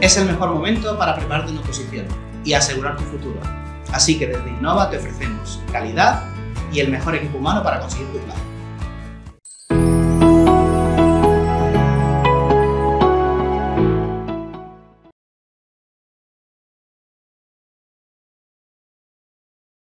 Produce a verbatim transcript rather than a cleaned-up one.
Es el mejor momento para prepararte una oposición y asegurar tu futuro. Así que desde Innova te ofrecemos calidad y el mejor equipo humano para conseguir tu plan.